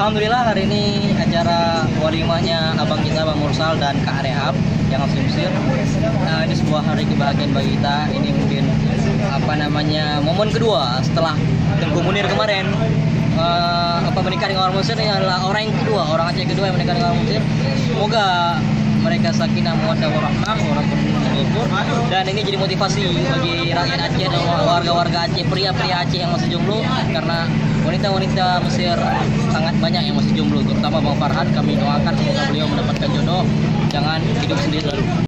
Alhamdulillah hari ini acara walimahnya abang kita Bang Mursal dan Kak Rehab yang asli Mesir. Ini sebuah hari kebahagiaan bagi kita. Ini mungkin momen kedua setelah Tengku Munir kemarin. Menikah dengan orang Mesir ini adalah orang yang kedua, orang Aceh kedua yang menikah dengan orang Mesir. Semoga mereka sakinah mawaddah warahmah dan ini jadi motivasi bagi rakyat Aceh dan warga-warga Aceh, pria-pria Aceh yang masih jomblo, karena wanita-wanita Mesir sangat banyak yang masih jomblo, terutama Bang Farhan. Kami doakan semoga beliau mendapatkan jodoh, jangan hidup sendiri.